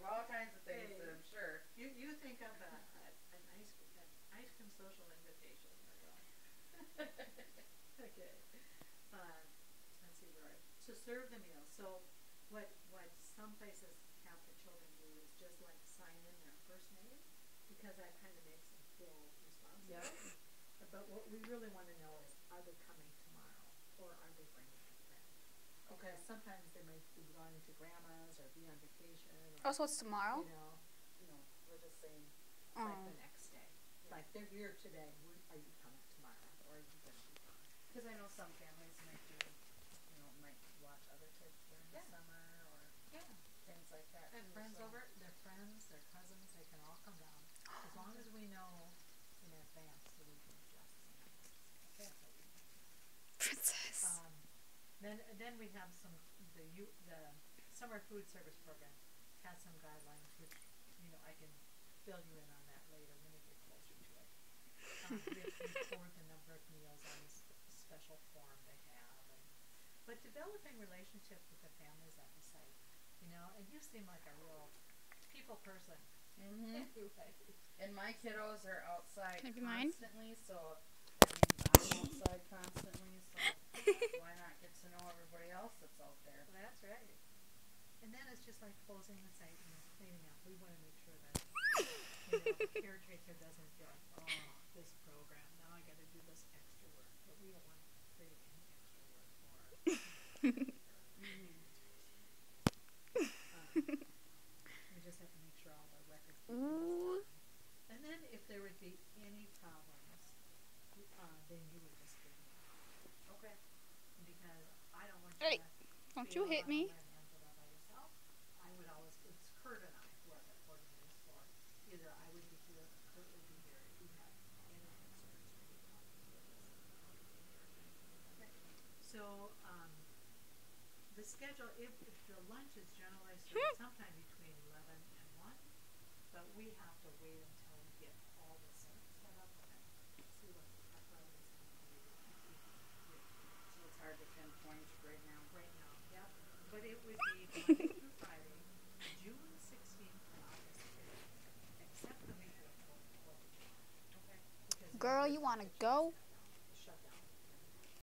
all kinds of things that I'm sure. You think of an ice cream social invitation. Okay. Let's see where to serve the meal. So what some places have the children do is just like sign in their first name, because that kind of makes them feel responsible. Yep. But what we really want to know is, are they coming tomorrow, or are they bringing a friend? Okay. Because sometimes they might be going to grandma's or be on vacation. Or, Oh, so it's tomorrow? You know, No, we're just saying. like the next day. Yeah. Like they're here today. Are you coming tomorrow, or are you going to be gone? Because I know some families might do, might watch other kids during the summer or things like that. Their too, friends so. over, their friends, their cousins, they can all come down. As long as we know in advance, so we can adjust some things. Okay. Princess. Then we have the summer food service program has some guidelines, which I can fill you in on that later when we get closer to it. We have to record the number of meals on this special form they have, but developing relationships with the families at the site, and you seem like a real people person. Mhm. Anyway. And my kiddos are outside Maybe mine? constantly, so that means I'm outside constantly. So why not get to know everybody else that's out there? Well, that's right. And then it's just like closing the site and cleaning up. We want to make sure that the caretaker doesn't feel like, oh, this program, now I got to do this extra work. But we don't want to create any extra work for our we just have to make sure all the records are done. And then if there would be any problems, then you would just give me a call. Okay. Because I don't want you Hey, to don't you hit me. by yourself. I would always, it's Kurt and I who are the coordinators for. Either I would be here or Kurt would be here if you have any concerns or any problems with this. Okay. So, the schedule, if the lunch is generally served sometime between 11 and 1, but we have to wait until we get all this set up and see what our priorities are going to be. So it's hard to pinpoint right now. Right now, yep. But it would be Monday through Friday, June 16th and August 5th, except the week of 4th of July. Okay. Because Girl, you want to go?